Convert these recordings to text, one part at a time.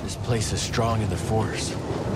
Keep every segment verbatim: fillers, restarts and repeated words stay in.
This place is strong in the Force.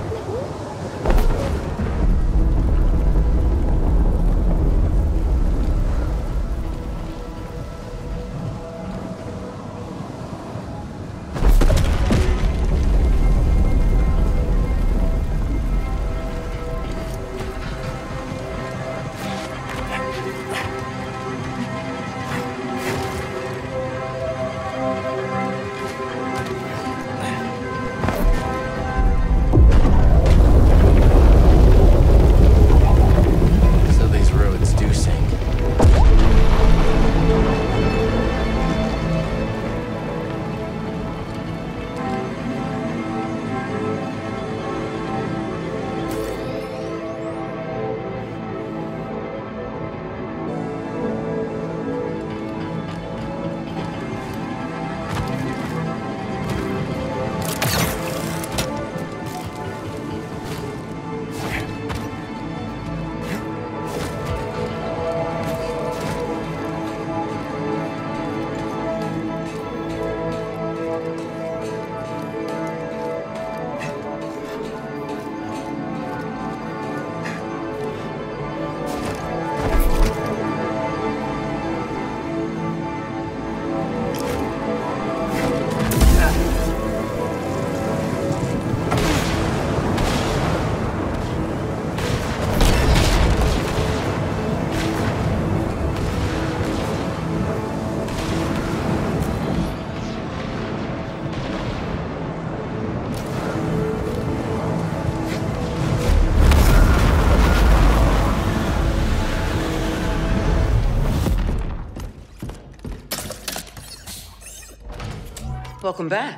Welcome back.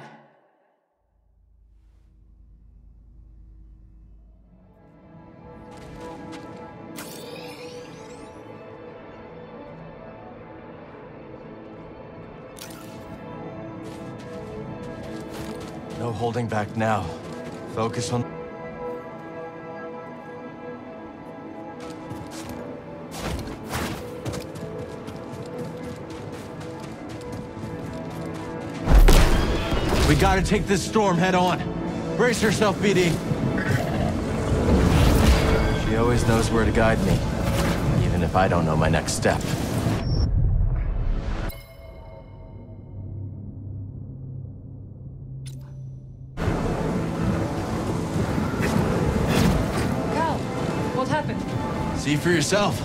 No holding back now. Focus on... We gotta take this storm head on. Brace yourself, B D. She always knows where to guide me, even if I don't know my next step. Cal, what happened? See for yourself.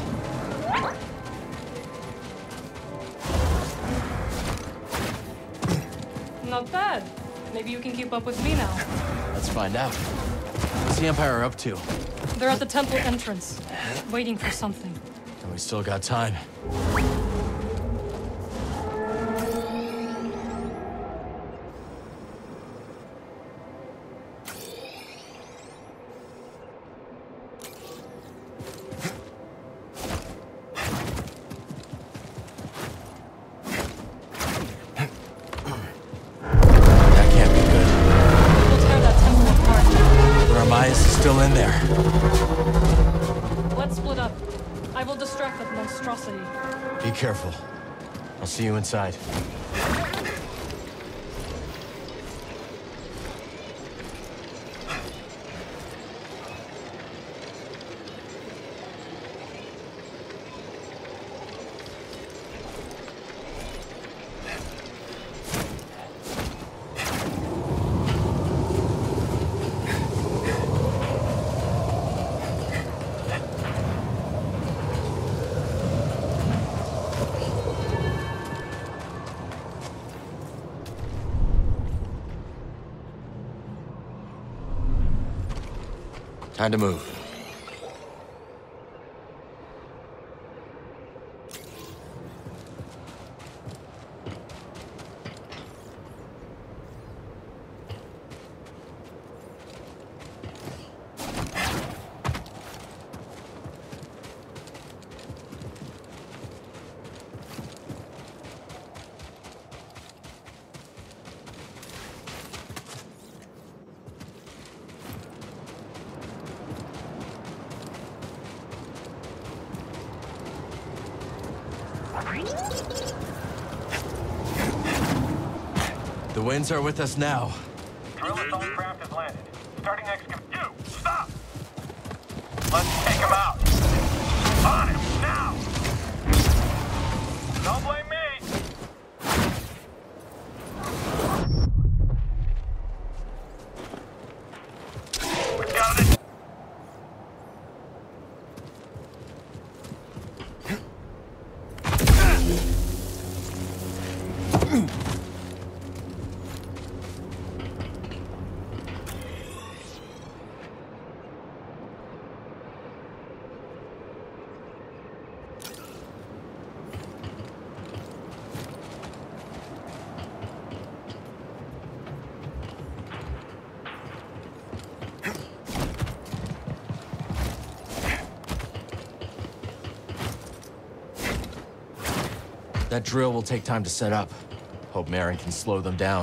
Not bad. Maybe you can keep up with me now. Let's find out. What's the Empire up to? They're at the temple entrance, waiting for something. And we still got time. Still in there. Let's split up. I will distract that monstrosity. Be careful. I'll see you inside. Time to move. The winds are with us now. drill its own craft has landed. Starting excavation. You! Stop! Let's take him out! On him, now! Don't blame me! We've got it! That drill will take time to set up. Hope Marin can slow them down.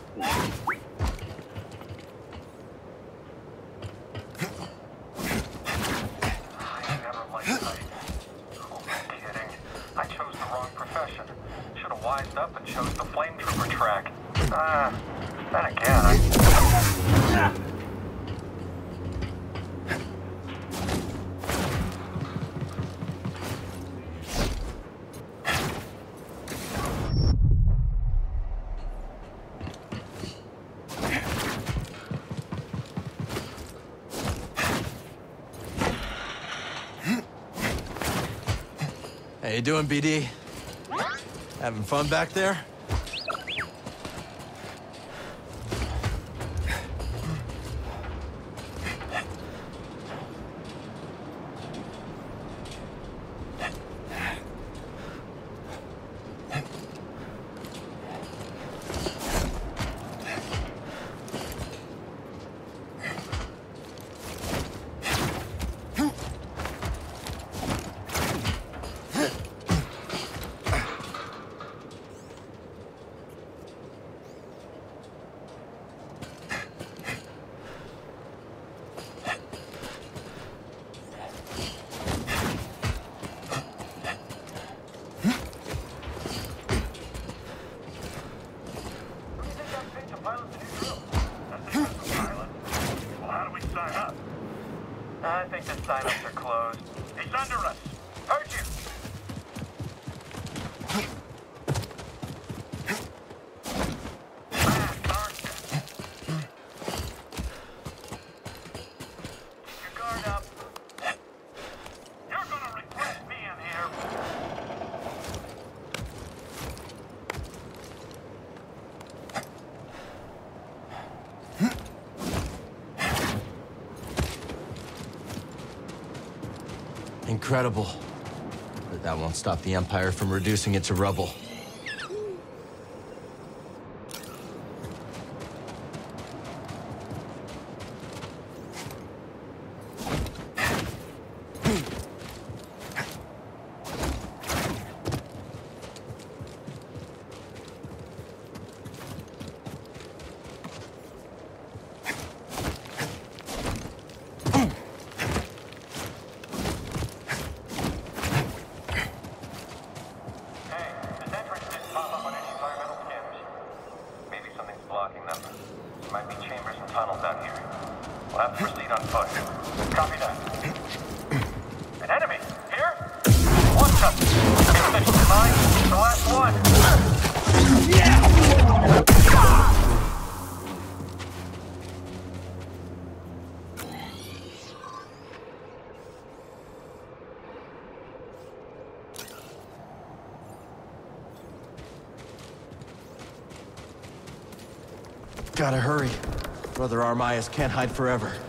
How you doing, B D? Having fun back there? I think the sign-ups are closed. He's under us. Heard you. Fast, aren't you? Keep your guard up. You're gonna regret being here. Incredible. But that won't stop the Empire from reducing it to rubble. Might be chambers and tunnels out here. We'll have to proceed on foot. Copy that. An enemy! Here? One shot! Finish the mine. The last one! Gotta hurry. Brother Armias can't hide forever.